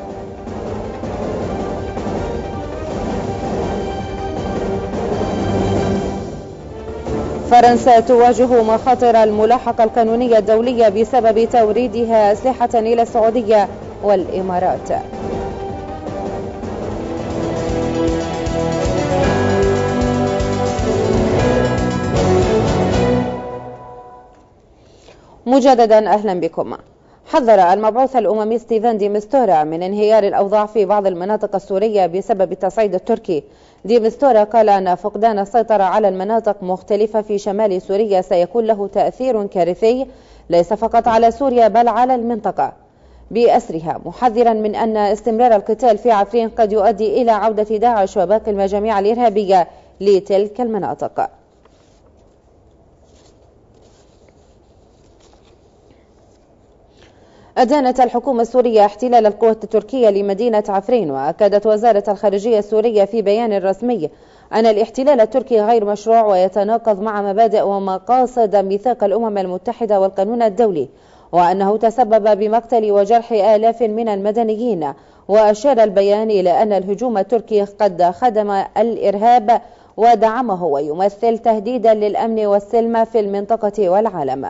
فرنسا تواجه مخاطر الملاحقة القانونية الدولية بسبب توريدها أسلحة إلى السعودية والإمارات. مجددا أهلا بكم. حذر المبعوث الأممي ستيفان دي مستورا من انهيار الأوضاع في بعض المناطق السورية بسبب التصعيد التركي. دي مستورا قال أن فقدان السيطرة على المناطق مختلفة في شمال سوريا سيكون له تأثير كارثي ليس فقط على سوريا بل على المنطقة بأسرها، محذرا من أن استمرار القتال في عفرين قد يؤدي إلى عودة داعش وباقي المجاميع الإرهابية لتلك المناطق. أدانت الحكومة السورية احتلال القوات التركية لمدينة عفرين، وأكدت وزارة الخارجية السورية في بيان رسمي أن الاحتلال التركي غير مشروع ويتناقض مع مبادئ ومقاصد ميثاق الأمم المتحدة والقانون الدولي، وأنه تسبب بمقتل وجرح آلاف من المدنيين. وأشار البيان إلى أن الهجوم التركي قد خدم الإرهاب ودعمه ويمثل تهديدا للأمن والسلم في المنطقة والعالم.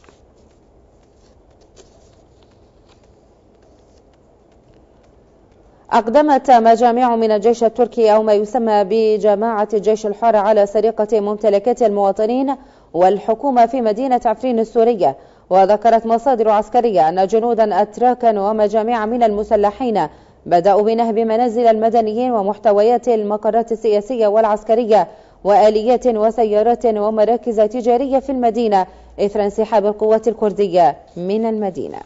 أقدمت مجاميع من الجيش التركي أو ما يسمى بجماعة الجيش الحر على سرقة ممتلكات المواطنين والحكومة في مدينة عفرين السورية. وذكرت مصادر عسكرية أن جنودا أتراكا ومجاميع من المسلحين بدأوا بنهب منازل المدنيين ومحتويات المقرات السياسية والعسكرية وآليات وسيارات ومراكز تجارية في المدينة إثر انسحاب القوات الكردية من المدينة.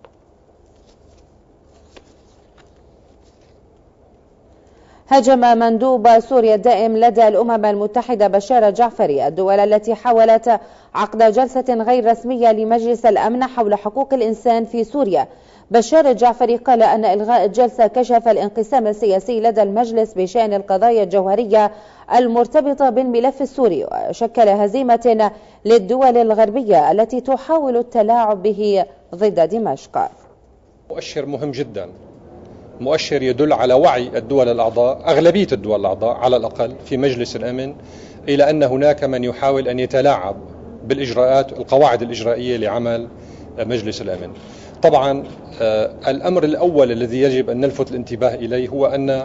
هاجم مندوب سوريا الدائم لدى الأمم المتحدة بشار جعفري الدول التي حاولت عقد جلسة غير رسمية لمجلس الأمن حول حقوق الإنسان في سوريا. بشار الجعفري قال أن إلغاء الجلسة كشف الانقسام السياسي لدى المجلس بشأن القضايا الجوهرية المرتبطة بالملف السوري، وشكل هزيمة للدول الغربية التي تحاول التلاعب به ضد دمشق. مؤشر مهم جدا، مؤشر يدل على وعي الدول الأعضاء، أغلبية الدول الأعضاء على الأقل في مجلس الأمن، إلى أن هناك من يحاول أن يتلاعب بالإجراءات القواعد الإجرائية لعمل مجلس الأمن. طبعا الأمر الأول الذي يجب أن نلفت الانتباه إليه هو أن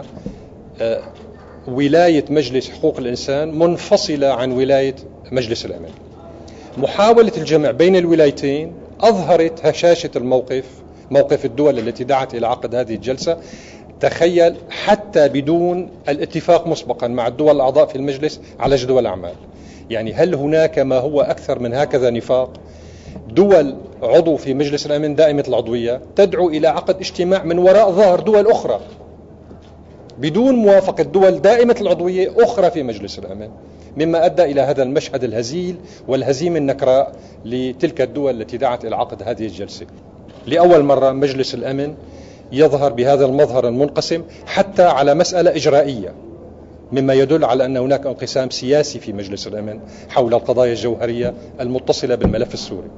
ولاية مجلس حقوق الإنسان منفصلة عن ولاية مجلس الأمن. محاولة الجمع بين الولايتين أظهرت هشاشة الموقف، موقف الدول التي دعت إلى عقد هذه الجلسة. تخيل حتى بدون الاتفاق مسبقا مع الدول الأعضاء في المجلس على جدول أعمال. يعني هل هناك ما هو أكثر من هكذا نفاق؟ دول عضو في مجلس الأمن دائمة العضوية تدعو إلى عقد اجتماع من وراء ظهر دول أخرى بدون موافقة دول دائمة العضوية أخرى في مجلس الأمن، مما أدى إلى هذا المشهد الهزيل والهزيمة النكراء لتلك الدول التي دعت إلى عقد هذه الجلسة. لأول مرة مجلس الأمن يظهر بهذا المظهر المنقسم حتى على مسألة إجرائية، مما يدل على أن هناك انقسام سياسي في مجلس الأمن حول القضايا الجوهرية المتصلة بالملف السوري.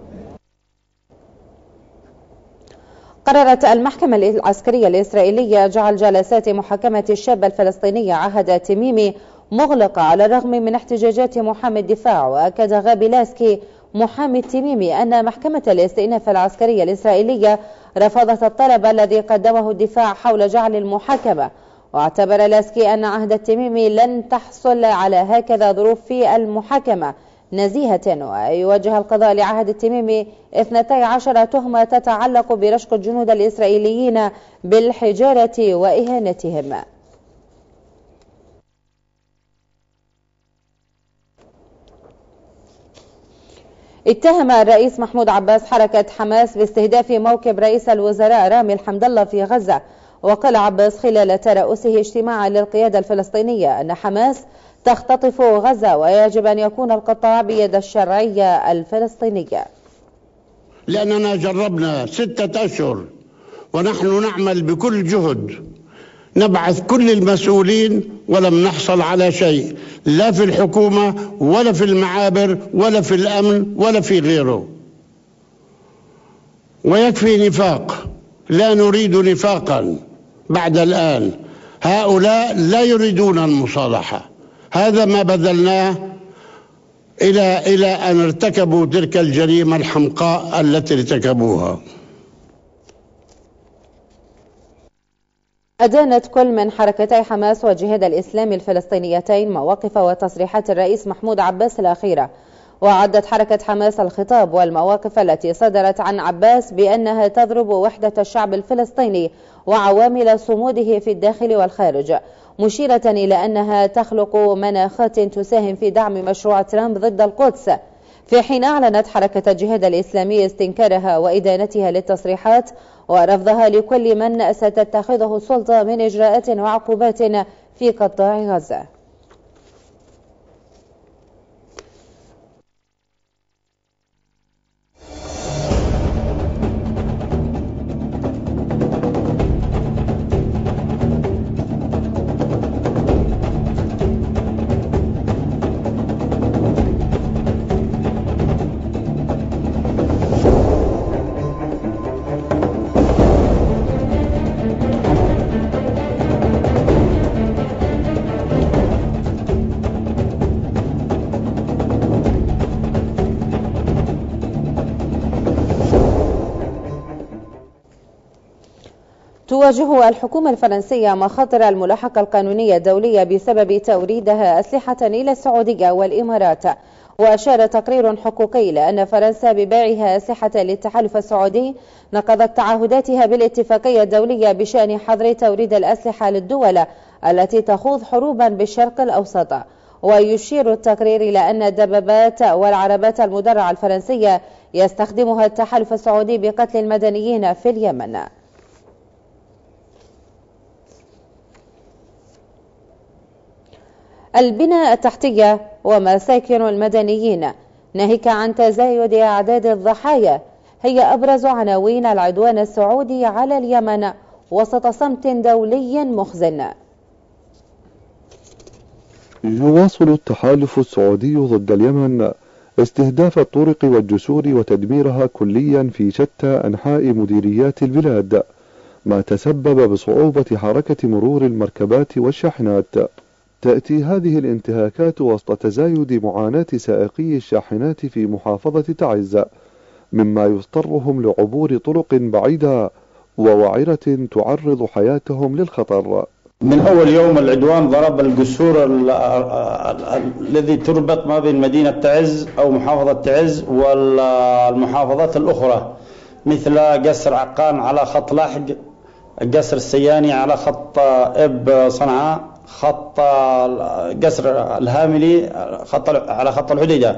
قررت المحكمة العسكرية الإسرائيلية جعل جلسات محاكمة الشاب الفلسطيني عهد تميمي مغلقة على الرغم من احتجاجات محامي الدفاع. وأكد غابي لاسكي محامي التميمي أن محكمة الاستئناف العسكرية الإسرائيلية رفضت الطلب الذي قدمه الدفاع حول جعل المحاكمة. واعتبر لاسكي أن عهد التميمي لن تحصل على هكذا ظروف في المحاكمة نزيهة، ويوجه القضاء لعهد التميمي اثنتي عشر تهمة تتعلق برشق الجنود الإسرائيليين بالحجارة وإهانتهم. اتهم الرئيس محمود عباس حركة حماس باستهداف موكب رئيس الوزراء رامي الحمد الله في غزة. وقال عباس خلال ترأسه اجتماعا للقيادة الفلسطينية أن حماس تختطف غزة ويجب أن يكون القطاع بيد الشرعية الفلسطينية. لأننا جربنا ستة أشهر ونحن نعمل بكل جهد نبعث كل المسؤولين ولم نحصل على شيء، لا في الحكومة ولا في المعابر ولا في الأمن ولا في غيره. ويكفي نفاق، لا نريد نفاقا بعد الآن. هؤلاء لا يريدون المصالحة، هذا ما بذلناه إلى إلى أن ارتكبوا تلك الجريمة الحمقاء التي ارتكبوها. أدانت كل من حركتي حماس وجهاد الإسلام الفلسطينيتين مواقف وتصريحات الرئيس محمود عباس الأخيرة. وعدت حركة حماس الخطاب والمواقف التي صدرت عن عباس بأنها تضرب وحدة الشعب الفلسطيني وعوامل صموده في الداخل والخارج، مشيرة إلى أنها تخلق مناخات تساهم في دعم مشروع ترامب ضد القدس، في حين أعلنت حركة الجهاد الإسلامي استنكارها وإدانتها للتصريحات ورفضها لكل من ستتخذه السلطة من إجراءات وعقوبات في قطاع غزة. تواجه الحكومة الفرنسية مخاطر الملاحقة القانونية الدولية بسبب توريدها أسلحة إلى السعودية والإمارات. وأشار تقرير حقوقي لأن فرنسا ببيعها أسلحة للتحالف السعودي نقضت تعهداتها بالاتفاقية الدولية بشأن حظر توريد الأسلحة للدول التي تخوض حروبا بالشرق الأوسط. ويشير التقرير إلى أن الدبابات والعربات المدرعة الفرنسية يستخدمها التحالف السعودي بقتل المدنيين في اليمن. البنى التحتية ومساكن المدنيين ناهيك عن تزايد أعداد الضحايا هي أبرز عناوين العدوان السعودي على اليمن وسط صمت دولي مخزن. يواصل التحالف السعودي ضد اليمن استهداف الطرق والجسور وتدميرها كليا في شتى أنحاء مديريات البلاد، ما تسبب بصعوبة حركة مرور المركبات والشاحنات. تأتي هذه الانتهاكات وسط تزايد معاناة سائقي الشاحنات في محافظة تعز، مما يضطرهم لعبور طرق بعيدة ووعرة تعرض حياتهم للخطر. من أول يوم العدوان ضرب الجسور الذي تربط ما بين مدينة تعز أو محافظة تعز والمحافظات الأخرى، مثل قصر عقان على خط لاحق، قصر السياني على خط إب صنعاء، خط قصر الهاملي خط على خط الحديدة،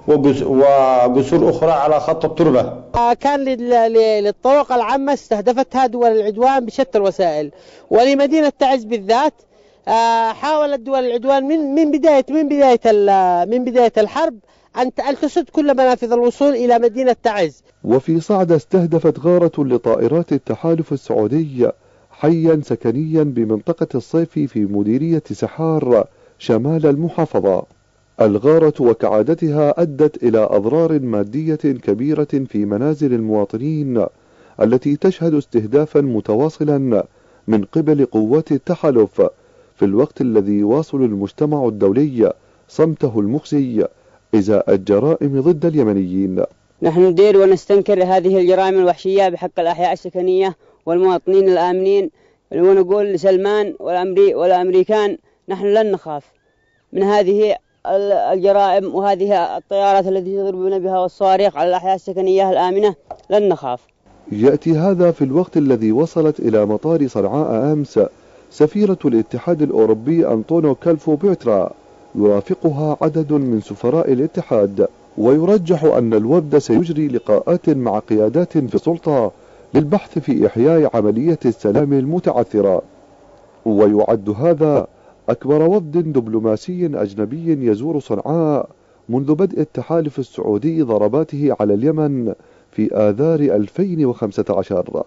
وجسور أخرى على خط التربة. كان للطرق العامة استهدفتها دول العدوان بشتى الوسائل، ولمدينة تعز بالذات حاولت دول العدوان من من بداية من بداية من بداية الحرب أن تسد كل منافذ الوصول إلى مدينة تعز. وفي صعدة استهدفت غارة لطائرات التحالف السعودي حيا سكنيا بمنطقة الصيفي في مديرية سحار شمال المحافظة. الغارة وكعادتها أدت إلى أضرار مادية كبيرة في منازل المواطنين التي تشهد استهدافا متواصلا من قبل قوات التحالف، في الوقت الذي يواصل المجتمع الدولي صمته المخزي إزاء الجرائم ضد اليمنيين. نحن ندير ونستنكر هذه الجرائم الوحشية بحق الأحياء السكنية والمواطنين الآمنين، ونقول لسلمان والأمريكان نحن لن نخاف من هذه الجرائم وهذه الطيارات التي يضربون بها والصواريخ على الأحياء السكنية الآمنة، لن نخاف. يأتي هذا في الوقت الذي وصلت إلى مطار صنعاء أمس سفيرة الاتحاد الأوروبي أنطونيو كالفو بيوترا، يرافقها عدد من سفراء الاتحاد، ويرجح أن الوفد سيجري لقاءات مع قيادات في السلطة للبحث في إحياء عملية السلام المتعثرة. ويعد هذا أكبر وفد دبلوماسي أجنبي يزور صنعاء منذ بدء التحالف السعودي ضرباته على اليمن في آذار ألفين وخمسة عشر.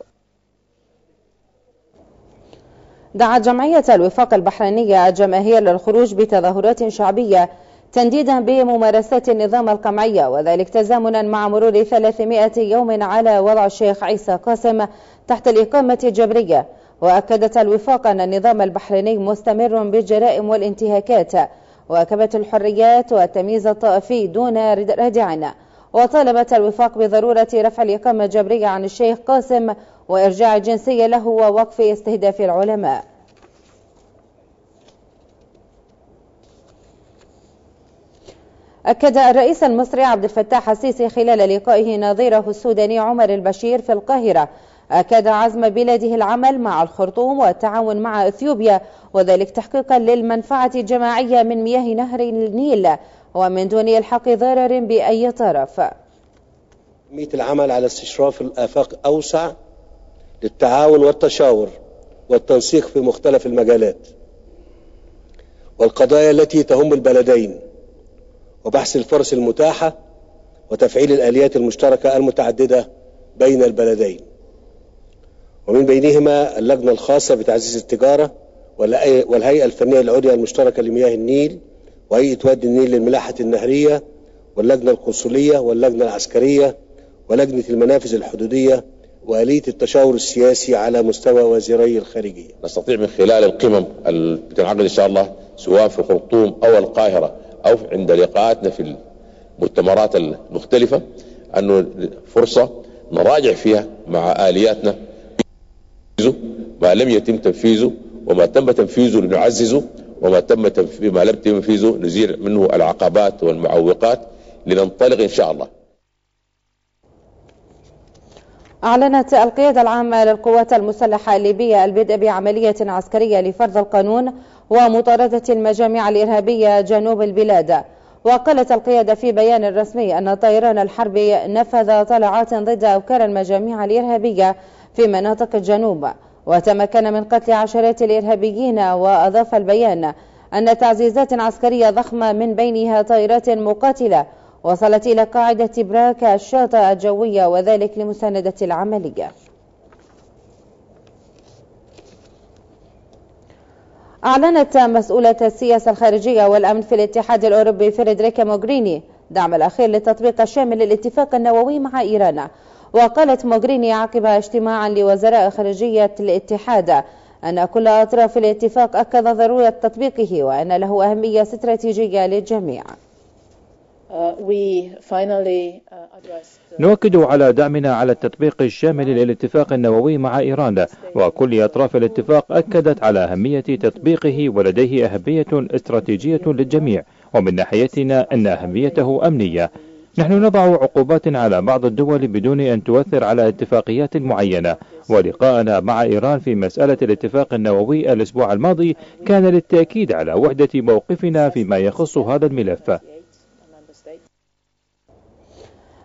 دعت جمعية الوفاق البحرينية الجماهير للخروج بتظاهرات شعبية تنديدا بممارسات النظام القمعية، وذلك تزامنا مع مرور ثلاثمائة يوم على وضع الشيخ عيسى قاسم تحت الإقامة الجبرية. وأكدت الوفاق أن النظام البحريني مستمر بالجرائم والانتهاكات وكبت الحريات والتمييز الطائفي دون ردع، وطالبت الوفاق بضرورة رفع الإقامة الجبرية عن الشيخ قاسم وإرجاع الجنسية له ووقف استهداف العلماء. أكد الرئيس المصري عبد الفتاح السيسي خلال لقائه نظيره السوداني عمر البشير في القاهرة أكد عزم بلاده العمل مع الخرطوم والتعاون مع إثيوبيا، وذلك تحقيقا للمنفعة الجماعية من مياه نهر النيل ومن دون الحق ضرر بأي طرف. أهمية العمل على استشراف الآفاق أوسع للتعاون والتشاور والتنسيق في مختلف المجالات والقضايا التي تهم البلدين، وبحث الفرص المتاحة وتفعيل الآليات المشتركة المتعددة بين البلدين، ومن بينهما اللجنة الخاصة بتعزيز التجارة والهيئة الفنية العليا المشتركة لمياه النيل وهيئة وادي النيل للملاحة النهرية واللجنة القنصلية واللجنة العسكرية ولجنة المنافذ الحدودية وآلية التشاور السياسي على مستوى وزيري الخارجية. نستطيع من خلال القمم اللي بتنعقد إن شاء الله سواء في الخرطوم أو القاهرة أو عند لقاءاتنا في المؤتمرات المختلفة أنه فرصة نراجع فيها مع آلياتنا ما لم يتم تنفيذه وما تم تنفيذه لنعززه وما تم تنفيذه ما لم تنفيذه نزيل منه العقبات والمعوقات لننطلق إن شاء الله. أعلنت القيادة العامة للقوات المسلحة الليبية البدء بعملية عسكرية لفرض القانون ومطاردة المجاميع الإرهابية جنوب البلاد. وقالت القيادة في بيان رسمي أن طيران الحرب نفذ طلعات ضد أفكار المجاميع الإرهابية في مناطق الجنوب وتمكن من قتل عشرات الإرهابيين. وأضاف البيان أن تعزيزات عسكرية ضخمة من بينها طائرات مقاتلة وصلت إلى قاعدة براك الشاطئ الجوية وذلك لمساندة العملية. أعلنت مسؤولة السياسة الخارجية والأمن في الاتحاد الأوروبي فريدريكا موغريني دعم الأخير للتطبيق الشامل للاتفاق النووي مع إيران. وقالت موغريني عقب اجتماع لوزراء خارجية الاتحاد أن كل أطراف الاتفاق أكد ضرورة تطبيقه وأن له أهمية استراتيجية للجميع. نؤكد على دعمنا على التطبيق الشامل للاتفاق النووي مع إيران، وكل أطراف الاتفاق أكدت على أهمية تطبيقه ولديه أهمية استراتيجية للجميع، ومن ناحيتنا أن أهميته أمنية. نحن نضع عقوبات على بعض الدول بدون أن تؤثر على اتفاقيات معينة، ولقاءنا مع إيران في مسألة الاتفاق النووي الأسبوع الماضي كان للتأكيد على وحدة موقفنا فيما يخص هذا الملف.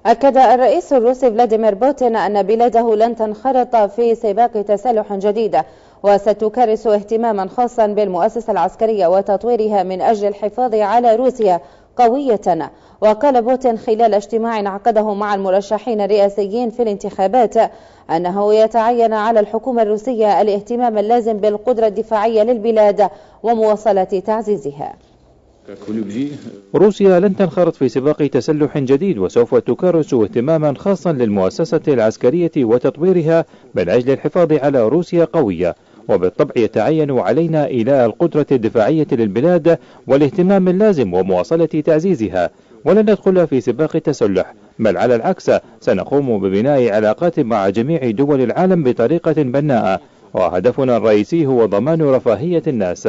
أكد الرئيس الروسي فلاديمير بوتين أن بلاده لن تنخرط في سباق تسلح جديدة وستكرس اهتماما خاصا بالمؤسسة العسكرية وتطويرها من أجل الحفاظ على روسيا قوية. وقال بوتين خلال اجتماع عقده مع المرشحين الرئاسيين في الانتخابات أنه يتعين على الحكومة الروسية الاهتمام اللازم بالقدرة الدفاعية للبلاد ومواصلة تعزيزها. روسيا لن تنخرط في سباق تسلح جديد وسوف تكرس اهتماما خاصا للمؤسسة العسكرية وتطويرها من أجل الحفاظ على روسيا قوية، وبالطبع يتعين علينا إيلاء القدرة الدفاعية للبلاد والاهتمام اللازم ومواصلة تعزيزها، ولن ندخل في سباق تسلح، بل على العكس سنقوم ببناء علاقات مع جميع دول العالم بطريقة بناءة، وهدفنا الرئيسي هو ضمان رفاهية الناس.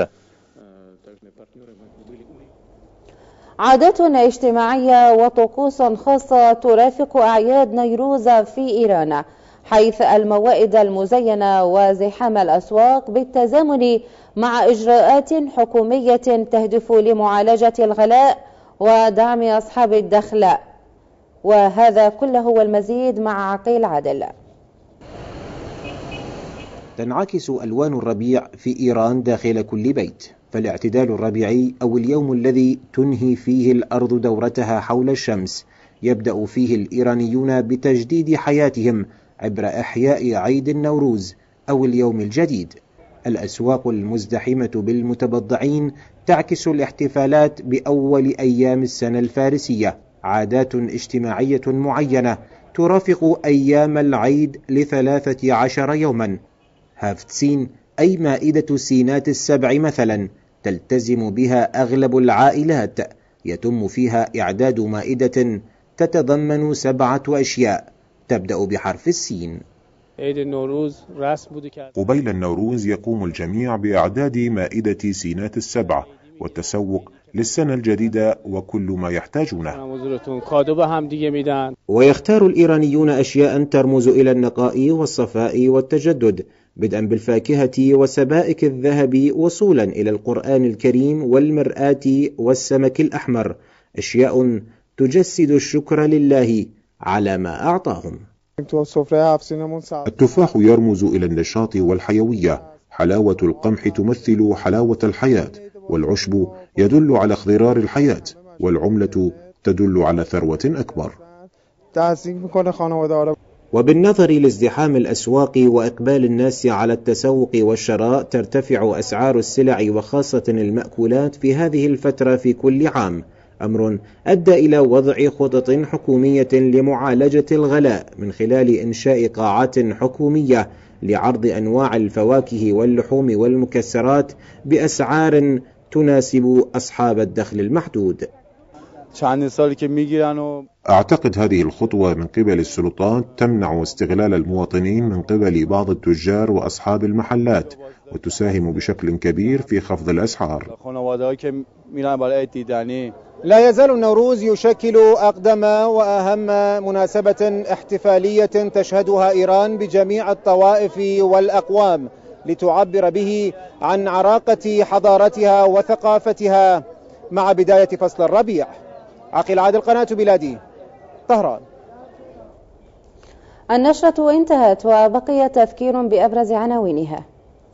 عادات اجتماعية وطقوس خاصة ترافق أعياد نيروز في إيران، حيث الموائد المزينة وزحام الأسواق بالتزامن مع إجراءات حكومية تهدف لمعالجة الغلاء ودعم أصحاب الدخل. وهذا كله والمزيد مع عقيل عادل. تنعكس ألوان الربيع في إيران داخل كل بيت، فالاعتدال الربيعي أو اليوم الذي تنهي فيه الأرض دورتها حول الشمس يبدأ فيه الإيرانيون بتجديد حياتهم عبر إحياء عيد النوروز أو اليوم الجديد. الأسواق المزدحمة بالمتبضعين تعكس الاحتفالات بأول أيام السنة الفارسية، عادات اجتماعية معينة ترافق أيام العيد لثلاثة عشر يوما. هافتسين أي مائدة سينات السبع مثلا تلتزم بها أغلب العائلات، يتم فيها إعداد مائدة تتضمن سبعة أشياء تبدأ بحرف السين. قبيل النوروز يقوم الجميع بإعداد مائدة سينات السبع والتسوق للسنة الجديدة وكل ما يحتاجونه. ويختار الإيرانيون أشياء ترمز إلى النقاء والصفاء والتجدد، بدءا بالفاكهة وسبائك الذهب وصولا إلى القرآن الكريم والمرآة والسمك الأحمر، أشياء تجسد الشكر لله على ما أعطاهم. التفاح يرمز إلى النشاط والحيوية، حلاوة القمح تمثل حلاوة الحياة، والعشب يدل على اخضرار الحياة، والعملة تدل على ثروة أكبر. وبالنظر لازدحام الأسواق وإقبال الناس على التسوق والشراء ترتفع أسعار السلع وخاصة المأكولات في هذه الفترة في كل عام، أمر أدى إلى وضع خطط حكومية لمعالجة الغلاء من خلال إنشاء قاعات حكومية لعرض أنواع الفواكه واللحوم والمكسرات بأسعار تناسب أصحاب الدخل المحدود. أعتقد هذه الخطوة من قبل السلطات تمنع استغلال المواطنين من قبل بعض التجار وأصحاب المحلات، وتساهم بشكل كبير في خفض الأسعار. لا يزال النوروز يشكل أقدم وأهم مناسبة احتفالية تشهدها إيران بجميع الطوائف والأقوام لتعبر به عن عراقة حضارتها وثقافتها مع بداية فصل الربيع. عقيل عادل، قناة بلادي، طهران. النشرة انتهت وبقي تذكير بأبرز عناوينها.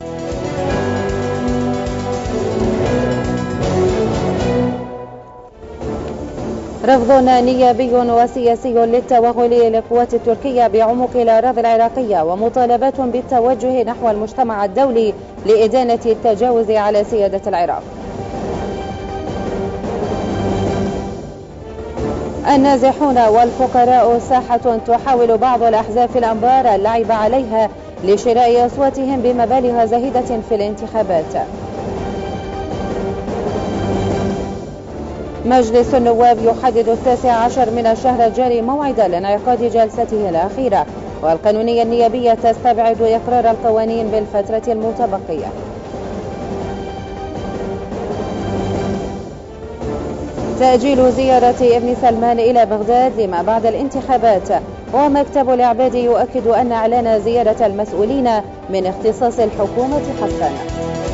رفض نيابي وسياسي للتوغل للقوات التركية بعمق الأراضي العراقية، ومطالبات بالتوجه نحو المجتمع الدولي لإدانة التجاوز على سيادة العراق. النازحون والفقراء ساحة تحاول بعض الأحزاب في الأنبار اللعب عليها لشراء أصواتهم بمبالغ زهيدة في الانتخابات. مجلس النواب يحدد التاسع عشر من الشهر الجاري موعدا لانعقاد جلسته الأخيرة، والقانونية النيابية تستبعد إقرار القوانين بالفترة المتبقية. تأجيل زيارة ابن سلمان إلى بغداد لما بعد الانتخابات، ومكتب الإعباد يؤكد أن إعلان زيارة المسؤولين من اختصاص الحكومة حقا.